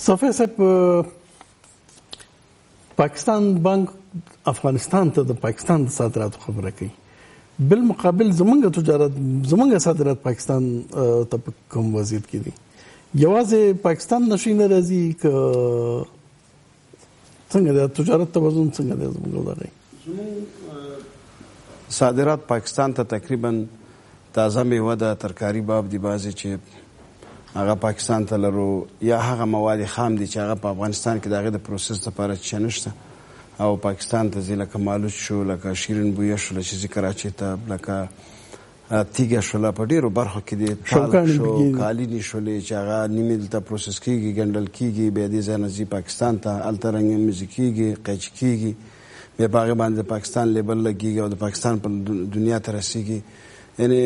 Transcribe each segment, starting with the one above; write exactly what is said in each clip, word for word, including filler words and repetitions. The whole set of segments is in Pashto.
صفی صاحب پاکستان بانک افغانستان ته د پاکستان د صادراتو خبره کوي، بالمقابل زمونږ تجارت زمونږ صادرات پاکستان ته په کوم وضعیت کې دي؟ یوازې پاکستان نشي نه راځي که څنګه د تجارت توازن څنګه دی زمونږ دغه؟ زمونږ صادرات پاکستان ته تقریبا تازه میوه ده، ترکاري باب دي بعضې چې هغه پاکستان ته لرو، یا هغه مواد خام دي چې هغه په افغانستان کې د هغې د پروسس لپاره چې نشته او پاکستان ته ځي، لکه مالوچ شو، لکه شیرین بویه شوله چې ځي کراچۍ ته، لکه تیږه شوله، په ډېرو برخو کې دي، پالک شو، کالینې شولې چې هغه نیمې دلته پروسس کېږي، ګنډل کېږي، بیا دې ځای نه ځي پاکستان ته، هلته رنګمیزي کېږي، قیچي کېږي، بیا په هغې باندې د پاکستان لیبل لګېږي او د پاکستان په دنیا ته رسېږي. یعنې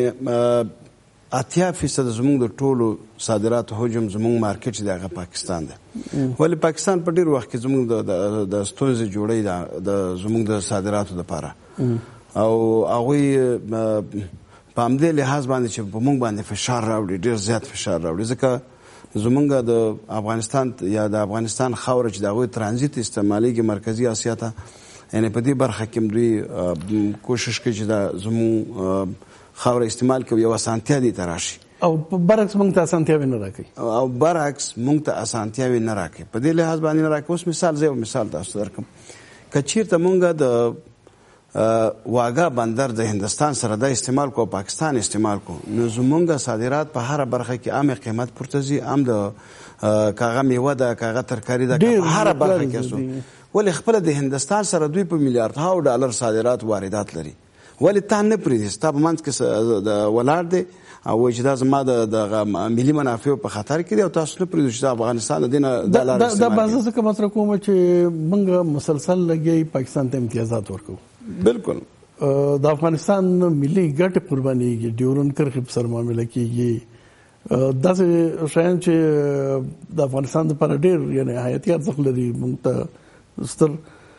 اتیا فیصد زمونږ د ټولو صادراتو حجم زمونږ مارکیټ چې دی هغه پاکستان دی. ولې پاکستان په ډېر وخت کې زمونږ د ستونزې جوړی د زمونږ د صادراتو دپاره او هغوی په همدې لحاظ باندې چې په موږ باندې فشار راوړي، ډېر زیات فشار راوړي، ځکه زمونږ د افغانستان یا د افغانستان خاوره چې د هغوی ترانزیت استعمالیږي مرکزي اسیا ته، یعنې په دې برخه کې دوی کوشش کوي چې دا زمونږ خاوره استعمال کوي، یو اسانتیا دې ته راشي او برعکس موږ ته اسانتیاوې نه راکوي او برعکس موږ ته اسانتیاوې نه راکوي. په دې لحاظ باندې نه راکوي. اوس مثال زه یو مثال تاسو ته درکړم. که چېرته موږ د واګا بندر د هندوستان سره دا استعمال کو او پاکستان استعمال کو، نو زمونږ صادرات په هره برخه کې عامه قیمت پورته ځي، عام د کاغه میوه ده، کاغه ترکاري ده، په هره برخه کې سو. ولې خپله د هندوستان سره دوی په میلیاردهاو ډالر صادرات واردات لري، ولې تا نه پرېږدي؟ ستا په منځ کې ولاړ دی او وایي چې دا زما د ملي منافعو په خطر کې دی او تاسو نه پرېږدو چې د افغانستان د دې نه دا لاره استعمال کړي. دا بازه څه مطرح کوم چې موږ مسلسل لګیا پاکستان ته امتیازات ورکوو. بالکل د افغانستان ملي ګټې قربانېږي، ډیورنډ کرښې په سر معامله کېږي، داسې شیان چې د افغانستان دپاره ډېر یعنې حیاتي ارزښت لري، موږ ته ستر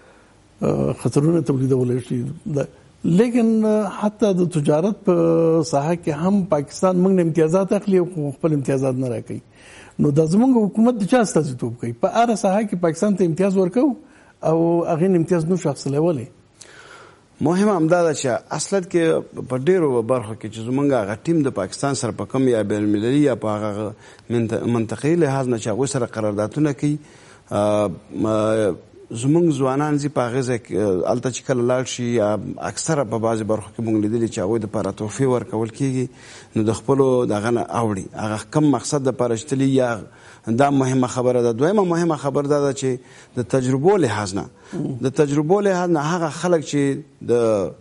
خطرونه تولیدولی شي. لیکن حتی د تجارت په ساحه کې هم پاکستان موږ نه امتیازات اخلي او خپل امتیازات نه راکوي. نو دا زموږ حکومت د چا استازیتوب کوي؟ په هره ساحه کې پاکستان ته امتیاز ورکوو او هغې نه امتیاز نشو اخیستلی. ولې؟ مهم همدا ده چې اصلت کې په ډېرو برخو کې چې زمونږ هغه ټیم د پاکستان سره په کوم یا بین المللي یا په هغه منطقي لحاظ نه چې هغوی سره قراردادونه کوي، زمونږ ځوانان ځي په هغې ځای کې هلته چې کله لاړ شي، اکثره په بعضې برخو کې مونږ لیدلي چې هغوی دپاره تحفې ورکول کېږي، نو د خپلو دغه نه اوړي هغه کم مقصد دپاره چې تلي. یا دا مهمه خبره ده. دویمه مهمه خبر دا ده چې د تجربو لحاظ نه د تجربو لحاظ نه هغه خلک چې د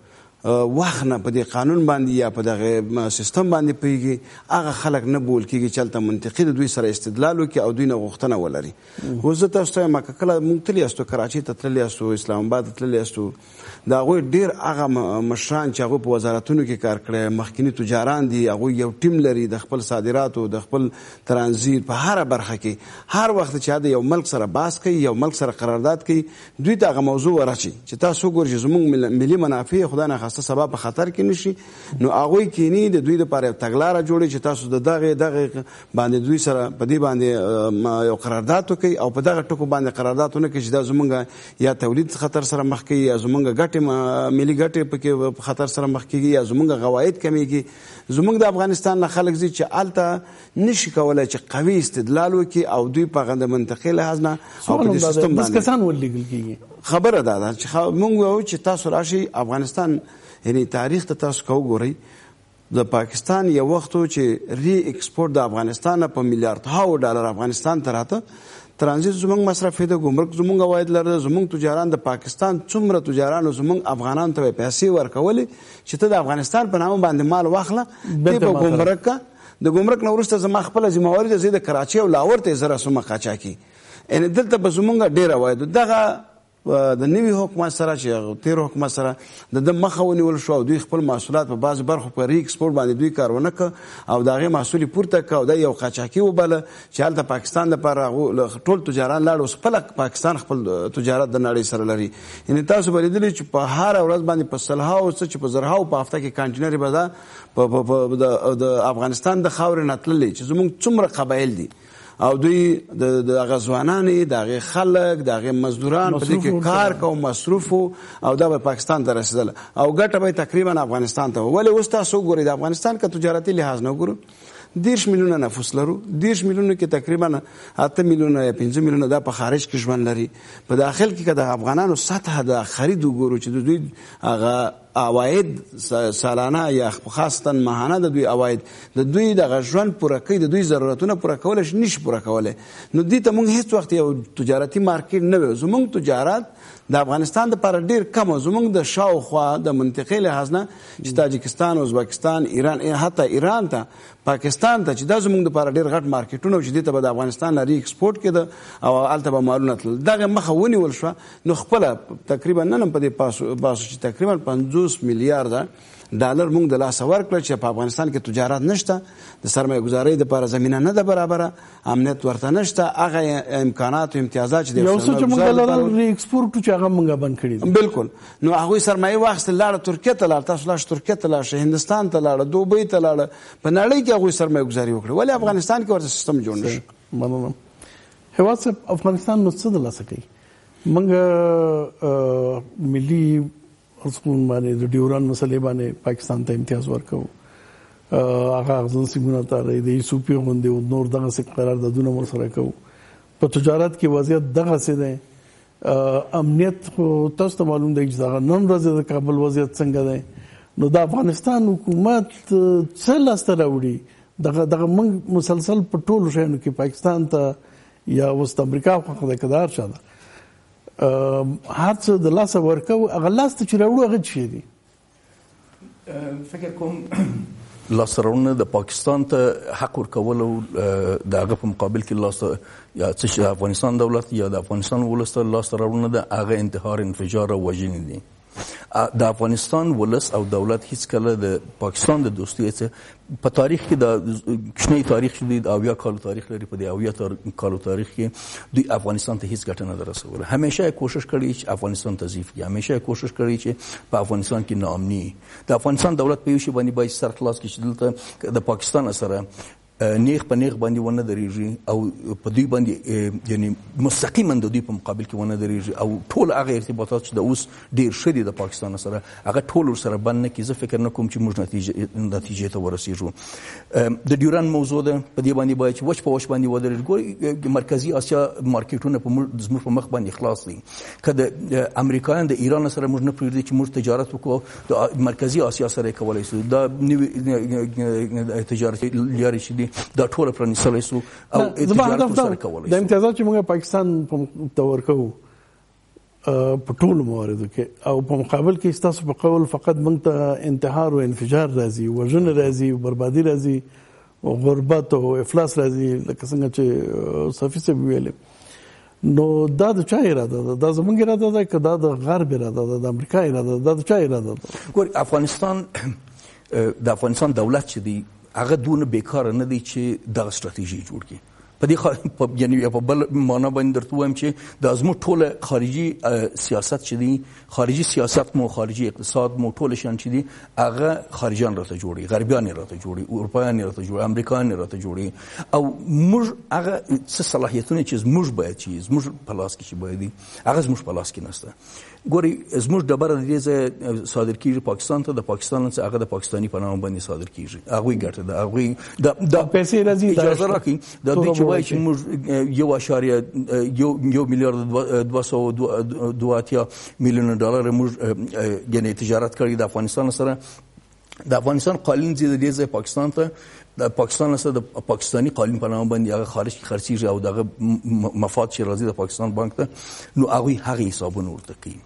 وخت نه په دې قانون باندې یا په دغه سیستم باندې پوهېږي، هغه خلک نه بول کېږي چې هلته منطقي د دوی سره استدلال وکړي او دوی نه غوښتنه ولري. اوس زه تاسو ته وایم که کله موږ تللی یاستو، کراچۍ ته تللی یاستو، اسلام آباد ته تللی یاستو، د هغوی ډېر هغه مشران چې هغوی په وزارتونو کې کار کړی، مخکیني تجاران دي، هغوی یو ټیم لري د خپل صادراتو، د خپل ترانزیت په هره برخه کې. هر وخت چې د یو ملک سره بحث کوي، یو ملک سره قرارداد کوي، دوی ته هغه موضوع ورچي چې تاسو وګورئ چې زموږ ملي منافع خدای نخواسته سبا په خطر کې نشي، نو هغوی کینی د دوی دپاره یو تګلاره جوړي چې تاسو د دغې دغې باندې دوی سره په دې باندې یو قرارداد وکړئ او په دغه ټکو باندې قرارداد ونه کړئ چې دا زمونږ یا تولید خطر سره مخ کوي، یا زمونږ ګټې ملي ګټې پکې په خطر سره مخ کېږي، یا زمونږ غواید کمیږي. زمونږ د افغانستان نه خلک ځي چې هلته نشي کولی چې قوي استدلال وکړي او دوی په هغه د منطقي لحاظ نه او په دې سیستم باندې کسان ولېږل کېږي. خبره دا ده چې موږ وایو چې تاسو راشئ افغانستان، یعنی تاریخ ته تاسو که وګورئ، د پاکستان یو وخت و چې ری ایکسپورټ د افغانستان په میلیاردهاو ډالر افغانستان ته راته، ترانزیت زمونږ مصرف ده، ګمرک زمونږ عواید لرده، زمونږ تجاران د پاکستان څومره تجارانو زمونږ افغانانو ته پیسې ورکولې چې ته د افغانستان په نامه باندې مال واخله، ته په ګمرک کا د ګمرک نه وروسته زما خپله ذمهواري ده زه د کراچۍ او لاهور ته یې زه رسومه قاچاقي. یعنې دلته به زمونږ ډېر عواید دغه د نوي حکومت سره چې تېرو حکومت سره د ده مخه ونیول شو او دوی خپل محصولات په بعضې برخو په ری ایکسپورټ باندې دوی کار ونه کړ او د هغې محصول یې پورته کړ او دا یو قاچاقي وبله چې هلته پاکستان دپاره ټول تجاران لاړ. اوس خپله پاکستان خپل تجارت د نړۍ سره لري. یعنې تاسو به لیدلي چې په هره ورځ باندې په سلهاو څه چې په زرهاو په هفته کې کانټینرې به دا د افغانستان د خاورې نه تللې چې زموږ څومره قبایل دي او دوی د دغه ځوانانې د هغې خلک د هغې مزدوران په دې کې کار کو مصروف او دا به پاکستان ته رسېدل او ګټه به تقریبا افغانستان ته ولې اوس تاسو وګورئ د افغانستان که تجارتي لحاظ نه وګورو دیرش میلیونه نفوس لرو دیرش میلیونه کې تقریبا اته میلیونه یا پنځه میلیونه دا په خارج کې ژوند لري په داخل کې که د افغانانو سطح د خرید وګورو چې د دوی هغه عواید سالانه یا خاصتا ماهانه د دوی عواید د دوی دغه ژوند پوره کوي د دوی ضرورتونه پوره کولی شي نشي پوره کولی نو دې ته موږ هېڅ وخت یو تجارتي مارکیټ نه وي زموږ تجارت د افغانستان دپاره ډېر کم زموږ د شاوخوا د منطقې لحاظ نه چې تاجکستان ازبکستان ایران حتی ایران ته پاکستان ته چې دا زموږ دپاره ډېر غټ مارکیټونه و چې دې ته به د افغانستان نه ری ایکسپورټ کېده او هلته به مالونه تلل دغه مخه ونیول شوه نو خپله تقریبا نن هم په دې باسو چې تقریبا پنځوس میلیارده ډالر موږ د لاسه ورکړل چې په افغانستان کې تجارت نشته د سرمایه ګزارۍ دپاره زمینه نه ده برابره امنیت ورته نشته هغه امکانات او امتیازات چې یو څه چې موږ لرل ری ایکسپورټ چې هغه موږ بند کړي دي بالکل نو هغوی سرمایه واخیستل لاړه ترکیې ته لاړه تاسو لاړ ترکیې ته لاړ هندوستان ته لاړه دوبۍ ته لاړه په نړۍ کې هغوی سرمایه ګزاري وکړه ولې افغانستان کې ورته سیستم جوړ نه شو مننه هېواد صاحب افغانستان نو څه د لاسه کوي موږ ملي اصول باندې د ډیوران مسلې باندې پاکستان ته امتیاز ورکو هغه اغزن سیمونه ته د ایسوپی غوندې او نور دغه څه قراردادونه ورسره کوو په تجارت کې وضعیت دغه څه دی امنیت خو تاسو ته معلوم دی چې دغه نن ورځ د کابل وضعیت څنګه دی نو د افغانستان حکومت څه لاسته راوړي دغه دغه موږ مسلسل په ټولو شیانو کې پاکستان ته یا وست امریکا خو د کدار شاده هر څه د لاسه ورکو هغه لاس ته چې راوړو هغه څه دي فکر کوم لاسته راوړنه د پاکستان ته حق ورکول او د هغه په مقابل کې لاسته یا څه چې افغانستان دولت یا د افغانستان ولس ته لاسته راوړنه ده هغه انتحار انفجار او وژنې دي د افغانستان ولس او دولت هیڅ کله د پاکستان د دوستۍ څخه په تاریخ کې د کوچنی تاریخ چې د اویا کالو تاریخ لري په دې اویا کالو تاریخ کې دوی افغانستان ته هیڅ ګټه نه رسوله همیشه کوشش کړی چې افغانستان تضعیف کړي همیشه کوشش کړی چې په افغانستان کې ناامني د افغانستان دولت په یو شی باندې باید سر خلاص کړي چې دلته د پاکستان سره نیغ په نیغ باندې ونه درېږي او په دوی باندې یعنی مستقیما د دوی په مقابل کې ونه درېږي او ټول هغه ارتباطات چې د اوس ډېر ښه دي د پاکستان سره هغه ټول ورسره بند نه کړي زه فکر نه کوم چې موږ نتیجې نتیجې ته ورسېږو د ډیوران موضوع ده په دې باندې باید چې وچ په وچ باندې ودرېږي ګورئ مرکزي اسیا مارکیټونه په زموږ په مخ باندې خلاص دي که د امریکایان د ایران سره موږ نه پرېږدي چې موږ تجارت وکړو د مرکزي اسیا سره یې کولی شو دا نوي تجارتي لارې چې دي دا ټول پرانیستلی شو او تجارت ورسره کولی شو د امتیازات چې موږ پاکستان ته ورکوو په ټولو مواردو کې او په مقابل کې ستاسو په قول فقط موږ ته انتحار او انفجار راځي وژنه راځي بربادي راځي او غربت او افلاس راځي لکه څنګه چې صافي صاحب ویلې نو دا د چا اراده ده دا زموږ اراده ده که دا د غرب اراده ده د امریکا اراده ده دا د چا اراده ده ګورئ افغانستان د افغانستان دولت چې دی هغه دونه بیکاره نه دی چې دغه ستراتیژي جوړ کړي په دې خ... یعنی په بل معنا باندې درته وایم چې د زموږ ټوله خارجي سیاست چې دی خارجي سیاست مو خارجي اقتصاد مو ټوله شان چې دی هغه خارجيان راته جوړي غربيان راته جوړي اروپایان راته جوړي امریکایان راته جوړي او موږ هغه څه صلاحیتونه چې موږ باید چې موږ په لاس کې چې باید دي هغه موږ په لاس کې نشته ګوري زموږ ډبره د دې ځای صادر کیږي پاکستان ته د پاکستان څخه هغه د پاکستاني په نامه باندې صادر کیږي هغه ګټه ده هغه د د پیسې راځي اجازه راکړي د دې چې وایي چې موږ یو اشاریه یو یو میلیارډ دوه سوه دوه اتیا میلیونه ډالر موږ یعنی تجارت کړی د افغانستان سره د افغانستان قالین زی د دې ځای پاکستان ته د پاکستان سره د پاکستانی قالین په نامه باندې هغه خارج کې خرڅیږي او دغه مفاد چې راځي د پاکستان بانک ته نو هغه هغه حسابونه ورته کوي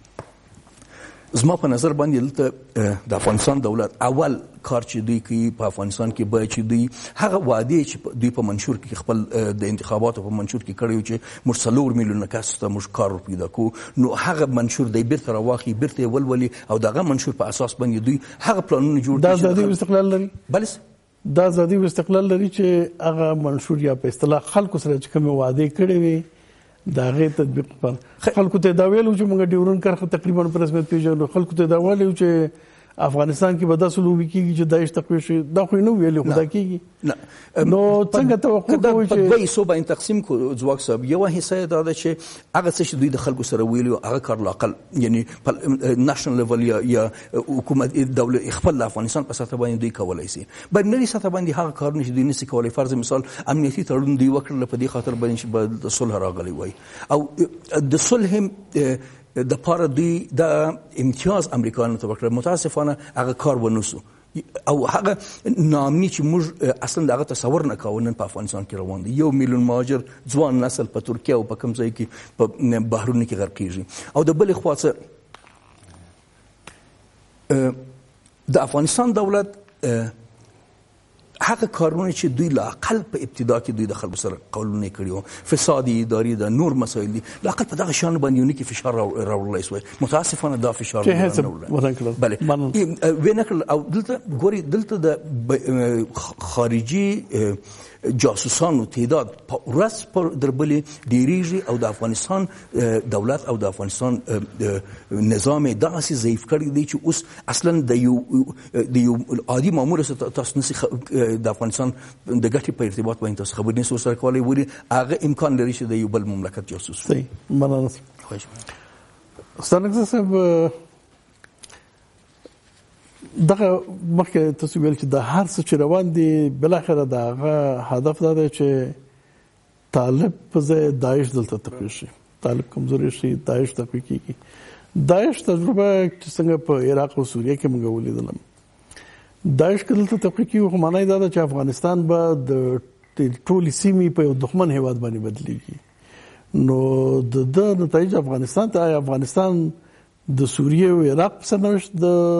زما په نظر باندې دلته د افغانستان دولت اول کار چې دوی کوي په افغانستان کې باید چې دوی هغه وعده چې دوی په منشور کې خپل د انتخاباتو په منشور کې کړی چې موږ څلور میلیونه کس ته موږ کار پیدا کوو نو هغه منشور دی بیرته راواخلي بیرته ولولي او دغه منشور په اساس باندې دوی هغه پلانونه جوړ کړي دا ازادي استقلال لري بل دا ازادي استقلال لري چې هغه منشور یا په اصطلاح خلکو سره چې کوم وعده کړی وي دا غي تطبیق پر خلکو ته دا ویلو چې موږ ډیورن کرخه تقریبا په رسمیت پیژنو خلکو ته دا ویلو چې افغانستان کې به داسې لوبې کېږي چې داعش تقویه شي، دا خو یې نه ویلي، خو دا کېږي. نو څنګه توقع کوئ چې دوه حصو باندې تقسیم کړو ځواک صاحب؟ یوه حصه یې دا ده چې هغه څه چې دوی د خلکو سره ویلي هغه کار لاقل یعنی په نېشنل لیول یا یا حکومت دولت خپل افغانستان په سطح باندې دوی کولی شي. بینالمللي سطح باندې هغه کارونه چې دوی نشي کولی، فرض مثال امنیتي تړون دوی وکړل په دې خاطر باندې چې به صلح راغلی وای، او د صلح د پاره دوی د امتیاز امریکایانو ته ورکړل. متاسفانه هغه کار ونه شو، او هغه ناامني چې موږ اصلا دغه تصور نه کوو نن په افغانستان کې روان دی. یو میلیون مهاجر ځوان نسل په ترکیه او په کوم ځای کې په بحرونو کې غرقېږي. او د بلې خوا څه د افغانستان دولت هغه کارونه چې دوی لاقل په ابتدا کې دوی د خلکو سره قولونه کړي وو، فسادي اداري د نور مسایل دي، لاقل په دغه شان باندې یو نه کې فشار راوړلی شوی. متاسفانه دا فشار نه وړل بله ونه کړل. او دلته ګوري دلته د خارجي جاسوسانو تعداد په ورځ پر دربلې ډیریږي، او د افغانستان دولت او د افغانستان نظام داسې ضعیف کړی دی چې اوس اصلا د یو د یو عادي مامور تاسو نشئ د افغانستان د ګټې په ارتباط باندې تاسو خبرې نشئ ورسره کولی، ولې هغه امکان لري چې د یو بل مملکت جاسوس وي. مننه. استاد نقزه صاحب، دغه مخکې تاسو ویل چې د هر څه چې روان دي بالاخره د هغه هدف دا دی چې طالب په ځای داعش دلته تقویه شي، طالب کمزوري شي، داعش تقویه کېږي. داعش تجربه چې څنګه په عراق او سوریه کې موږ ولیدل، داعش که دلته تقویه کېږي خو معنی دا ده چې افغانستان به د ټولې سیمې په یو دښمن هېواد باندې بدلېږي. نو د ده نتایج افغانستان ته، آیا افغانستان د سوریه او عراق په سرنوشت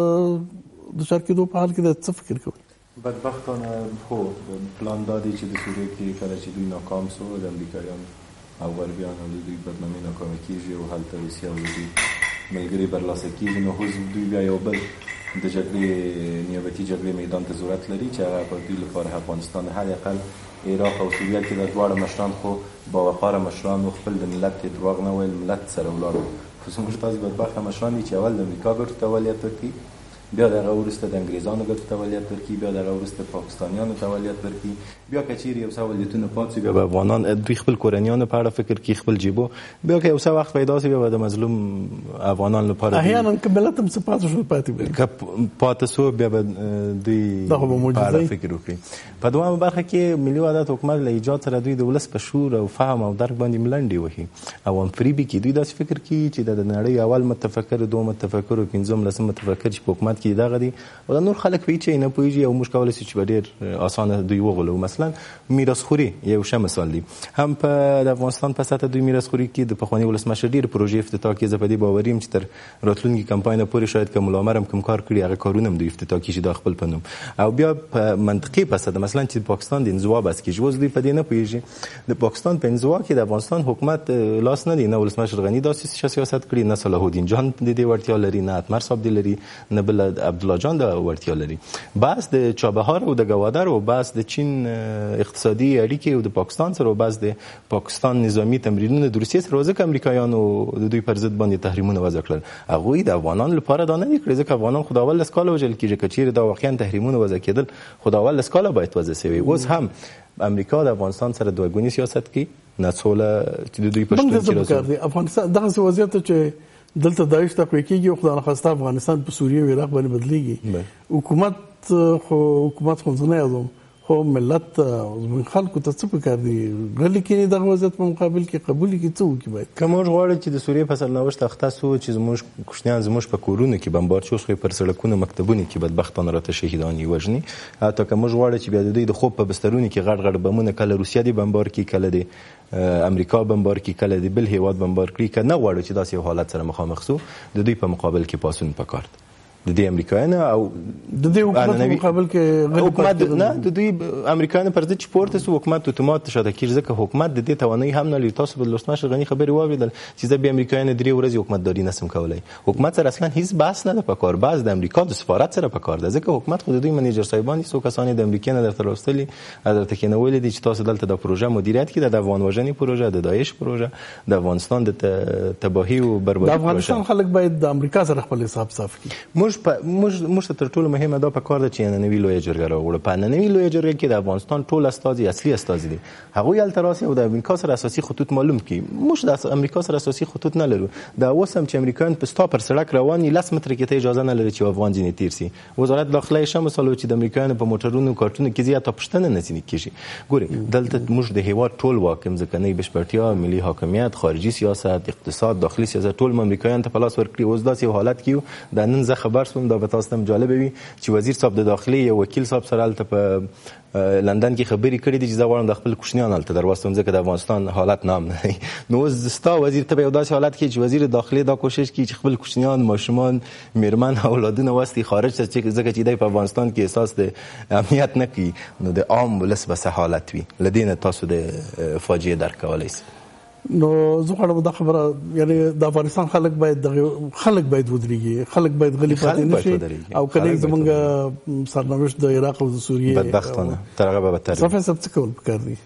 د د شر کېدو په حال کې د څه فکر کوئ؟ بدبختانه خو پلان دا دی چې د سوریې کې کله چې دوی ناکام سو، د امریکایان او غربیان او دوی بدنامي ناکامه کېږي او هلته روسیه او دوی ملګري برلاسه کېږي، نو اوس دوی بیا یو بل د جګړې نیابتي جګړې میدان ته ضرورت لري چې هغه په دوی لپاره افغانستان حداقل عراق او سوریه کې د دواړه مشران خو باوقاره مشران و، خپل د ملت ته دروغ نه ویل، ملت سره ولاړ. خو زموږ تاسې بدبخته مشران دي چې اول د امریکا ګټو ته اولیت ورکوي، بیا د هغه وروسته د انګریزانو ګټو ته اولیت ورکوي، بیا د هغه وروسته پاکستانیانو ته اولیت ورکوي، بیا که چیرې یو څه اولیتونه پات شي بیا به افغانان دوی خپل کورنیانو په اړه فکر کوي، خپل جیبو، بیا که یو څه وخت پیدا شي بیا به د مظلوم افغانان لپاره احیانا که ملت هم څه پاتې شو پاتې وي که پاتې شو بیا به دوی په اړه فکر وکړي. په دویمه برخه کې ملي وحدت حکومت له ایجاد سره دوی د ولس په شعور او فهم او درک باندې ملنډې وهي او انفریبي کې دوی داسې فکر کوي چې د نړۍ اول متفکر، دوم متفکر او پنځم لسم متفکر چې په حکومت کې دغه دي، او د نور خلک وایي چې نه پوهېږي او موږ کولی شو چې به ډېر اسانه دوی وغولو. مثلا میراثخوري یو ښه مثال دی. هم په د افغانستان په سطح دوی میراثخوري کې د پخواني ولسمشر ډېرې پروژې افتتاح کړي. زه په دې باوري یم چې تر راتلونکي کمپاین پورې شاید که ملا عمر هم کوم کار کړي هغه کارونه هم دوی افتتاح کړي دا خپل په نوم. او بیا په منطقي په سطح مثلا چې پاکستان د انزوا بس کېږي، اوس دوی په دې نه پوهېږي د پاکستان په انزوا کې د افغانستان حکومت لاس نه دی، نه ولسمشر غني داسې سیاست کړي، نه صلاح الدین جان د دې وړتیا لري، نه اتمر صاحب دی لري، نه بل عبدالله جان د وړتیا لري. بس د چابهار او د ګوادر او بس د چین اقتصادي اړیکې او د پاکستان سره او بس د پاکستان نظامی تمرینونه د روسیې سره ځکه امریکایانو د دوی پر ضد باندې تحریمونه وضع کړل. هغوی د افغانانو لپاره دا نه دي کړی ځکه افغانان خو د اول له کاله وژل کېږي، که چیرې دا واقعا تحریمونه وضع کېدل خو د اول له کاله باید وضع شوي. اوس هم امریکا د افغانستان سره دوه ګونی سیاست کوي، ناڅوله چې د دوی په شتون کې راځي. افغانستان دغه وضعیت چې دلته داعش تقویه کېږي او خدای نخواسته افغانستان په سوریه او عراق باندې بدلېږي، حکومت خو حکومت خو زه نه یادوم خو ملت زموږ خلکو ته څه پکار دي غلي کېني دغه وضعیت په مقابل کې قبول کړي، څه وکړي باید که موږ غواړو چې د سوریې په سرنوشت اخته سو چې زموږ کوچنیان زموږ په کورونو کې بمبار شي، اوس خو پر سړکونو مکتبونو کې بدبختانه راته شهیدان یې وژني، حتی که موږ غواړو چې بیا د دوی د خوب په بسترونو کې غټ غټ بمونه کله روسیه دې بمبار کړي، کله د امریکا بمبار کړي، کله د بل هیواد بمبار کړي، که نه غواړو چې داسې یو حالت سره مخامخ سو د دوی په مقابل کې پاسون پکار دی. د دې امریکایانو او د دې حکومت په مقابل کې حکومت نه د دوی امریکایانو پر ضد چې پورته سو حکومت اتومات شاته کېږي ځکه حکومت د دې توانایي هم نه لري. تاسو به ولسمشر غني خبرې واورېدل چې زه به امریکایانو درې ورځې حکومتداري نسم کولی. حکومت سره اصلا هیڅ بحث نه ده په کار، بحث د امریکا د سفارت سره په کار ده ځکه حکومت خو د دوی منیجر صاحبان دي، څو کسان د امریکا نه درته راوستلي درته کېنولي دي چې تاسو دلته د پروژه مدیریت کړئ، د افغان وژنې پروژه، د داعش پروژه، د افغانستان د تباهي او بربادي پروژه. د افغانستان خلک باید د امریکا سره خپل حساب صاف کړي. موږ موږ ته تر ټولو مهمه دا په کار ده چې نننوي لویه جرګه راوړو. په نننوي لویه جرګه کې د افغانستان ټول استازي اصلي استازي دي هغوی هلته راسي او د امریکا سره اساسي خطوط معلوم کړي. موږ د امریکا سره اساسي خطوط نه لرو. دا اوس هم چې امریکایان په ستا پر سړک روان دي لس متره کې ته اجازه نه لري چې افغان ځینې تیر سي. وزارت داخله یې ښه مثال و چې د امریکایانو په موټرونو کارټونو کې زیاته پوښتنه نه ځینې کېږي. ګورئ دلته موږ د هېواد ټول واکم ځمکنۍ بشپړتیا، ملي حاکمیت، خارجي سیاست، اقتصاد، داخلي سیاست ټول امریکایانو ته په لاس ورکړي. اوس داسې یو حالت کې یو د نن زه خبر شوم دا به تاسو ته جالبه وي چې وزیر صاحب د داخلي یو وکیل صاحب سره هلته په لندن کې خبرې کړې دي چې زه غواړم د خپل کوچنیان هلته در واستوم ځکه د افغانستان حالت نام نه دی. نو اوس ستا وزیر ته به یو داسې حالت کې چې وزیر داخلي دا کوشش کوي چې خپل کوچنیان، ماشومان، میرمن، اولادونه واستي خارج ته ځکه چې دی په افغانستان کې احساس د امنیت نه کوي. نو د عام ولس به څه حالت وي؟ له دې نه تاسو د فاجعې درک کولی شئ. نو زه غواړم دا خبره یعنی د افغانستان خلک باید دغه خلک باید ودرېږي، خلک باید غلي پاتې نشي او کله زمونږ سرنوشت د عراق او د سوریې بدبختانه تر هغه به بدتر صفحه سب څه کول پکار دي.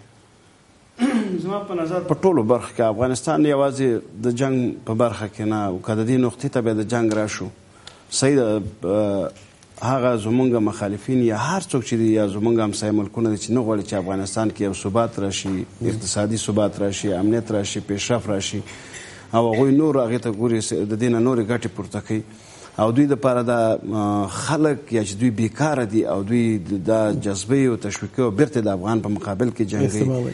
زما په نظر په ټولو برخو کې افغانستان یوازې د جنگ په برخه کې نه او که د دې نقطې ته بیا د جنگ راشو صحیح ده. هغه زمونږ مخالفین یا هر څوک چې دي یا زمونږ همسایه ملکونه دي چې نه غواړي چې افغانستان کې یو ثبات راشي، اقتصادي ثبات راشي، امنیت راشي، پیشرفت راشي او هغوی نور هغې ته ګوري د دې نه نورې ګټې پورته کوي او دوی دپاره دا خلک یا چې دوی بیکاره دي او دوی دا جذبوي او تشویقوي او بیرته د افغان په مقابل کې جنګوي.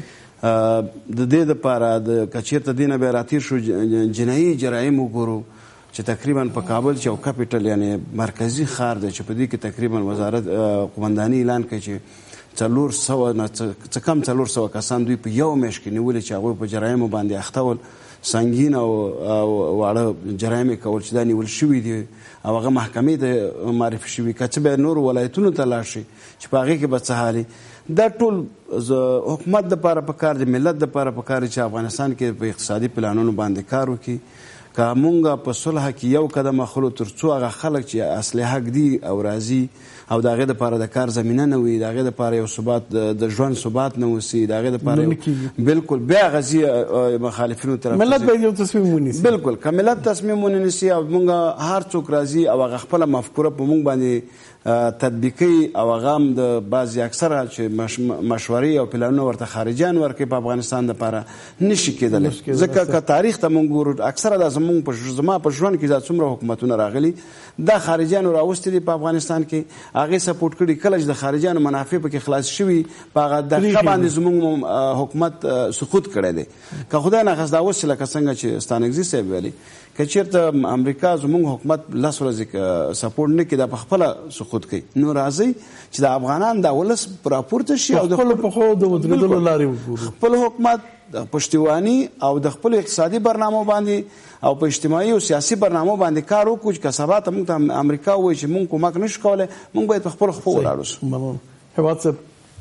د دې دپاره د که چېرته دې نه بیا راتېر شو جنایي جرایم وګورو چې تقریبا په کابل چې یو کپیټل یعنی مرکزی ښار دی چې په دې کې تقریبا وزارت قومنداني اعلان کوي چې څلور سوه نه څه کم څلور سوه کسان دوی په یو میاشت کې نیولي چې هغوی په جرایمو باندې اخته ول، سنګین او واړه جرایم یې کول چې دا نیول شوي دي او هغه محکمې ته معرفي شوي. که څه بیا نورو ولایتونو ته لاړ شي چې په هغې کې به څه حالي. دا ټول حکومت دپاره پکار دی، ملت دپاره پکار دی چې افغانستان کې په اقتصادي پلانونو باندې کار وکړي. که مونږ په صلح کې یو قدم اخلو تر څو هغه خلک چې اصل حق دي او راضي او د هغې دپاره د کار زمینه نه وي، د هغې دپاره یو ثبات د ژوند ثبات نه وسي، د هغې دپاره بلکل بیا غزي مخالفینو طرف ملت باید یو تصمیم ونیسي. بلکل که ملت تصمیم ونیسي او مونږ هر څوک راضي او هغه خپله مفکوره په مونږ باندې تطبیقي او هغه هم د بعضې اکثره چې مشورې او پلانونه ورته خارجیان ورکوي په افغانستان دپاره نشي کېدلی. ځکه که تاریخ ته مونږ ګورو اکثره دا زمونږ زما په ژوند کې دا څومره حکومتونه راغلي دا خارجیانو راوستي دي په افغانستان کې، هغې سپورټ کړي. کله چې د خارجیانو منافع پکې خلاص شوي په هغه دقیقه باندې زمونږ حکومت سقوط کړی دی. که خدای ناخواست دا اوس چې لکه څنګه چې ستانکزي صاحب ویلي که چېرته امریکا زمونږ حکومت لس ورځې سپورټ نه کړي دا په خپله سقوط کوي. نو راځئ چې د افغانان دا ولس راپورته شي او د خپلو پښو د ودرېدلو لارې وګورو، خپل حکومت د پشتیواني او د خپلو اقتصادي برنامو باندې او په اجتماعي او سیاسي برنامو باندې کار وکړو چې که سبا ته موږ ته امریکا ووایي چې موږ کومک نشو کولی موږ باید په خپلو خپو ولاړ اوسو. هېواد صاحب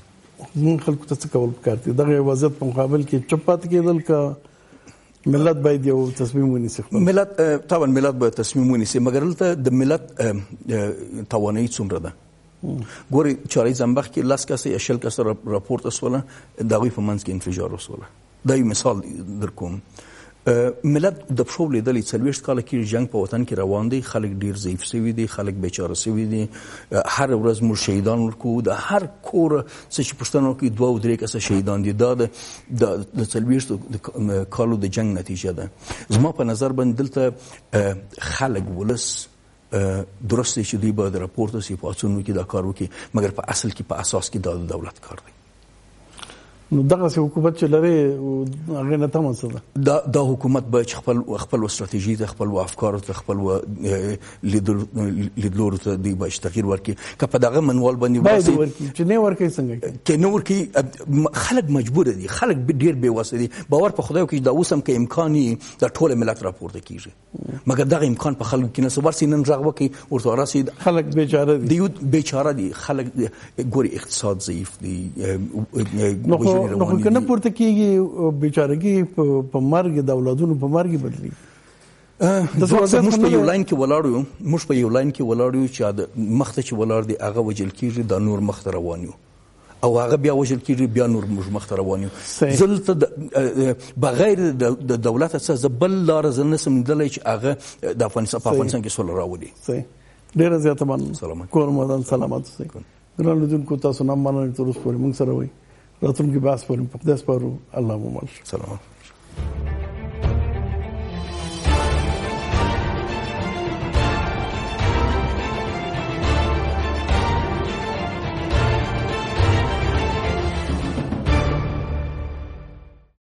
موږ خلکو ته څه کول پکار دي؟ دغه وضعیت په مقابل کې چوپ پاتې کېدل که ملت باید یو تصمیم ونیسي؟ ملت طبعا ملت باید تصمیم ونیسي مګر دلته د ملت توانایي څومره ده؟ ګورئ چارې زنبخ کې لس کسه یا شل کسه راپورته سوله د هغوی په منځ کې انفجار وسوله. دا یو مثال در کوم. ملت د پښو لیدلي څلوېښت کاله کې جنګ په وطن کې روان دی، خلک ډیر ضعیف سوي دي، خلک بیچاره سوي دي، هر ورځ موږ شهیدان ورکوو، د هر کور څه چې پوښتنه وکړي دوه او درې کسه شهیدان دي. دا د څلوېښتو کالو د جنګ نتیجه ده. زما په نظر باندې دلته خلک ولس درست دی چې دوی باید راپورته سي، پاڅون وکړي، دا کار وکړي، مګر په اصل کې په اساس کې دا د دولت کار دی. نو دغسې حکومت چې لرې هغې نه تمه څه ده؟ دا دا حکومت باید چې خپل خپل استراتیژي ته، خپل افکارو ته، خپل لیدلورو ته دوی باید تغییر ورکړي. که په دغه منوال باندې باید ورکړي چې نه ورکوي څنګه کوي؟ که نه ورکوي خلک مجبوره دي، خلک ډېر بېوسه دي. باور په خدای وکړي دا اوس هم که امکان یې دا ټوله ملت راپورته کېږي، مګر دغه امکان په خلکو کې نشته. ورسې نن غږ وکړي ورته ورسې خلک بیچاره دي، بیچاره دي خلک. ګوري اقتصاد ضعیف دی، نو خو که نه پورته کېږي بیچارګي په مرګ د اولادونو په مرګ بدلېږي. موږ په یو لاین کې ولاړ یو موږ په یو لاین کې ولاړ یو چې مخته چې ولاړ دی هغه وژل کېږي، دا نور مخته روان یو او هغه بیا وژل کېږي، بیا نور موږ مخته روان یو. زه دلته بغیر د دولت څخه زه بل لاره زه نسم لیدلی چې هغه د افغانستان په افغانستان کې سوله راولي. ډېره زیاته مننه. کور مدان سلامت اوسئ. ګران لیدونکو تاسو نه مننه تر اوسه پورې موږ سره وئ. راتلونکي بحث پورې په خدای سپارو. الله مو مل. سلام.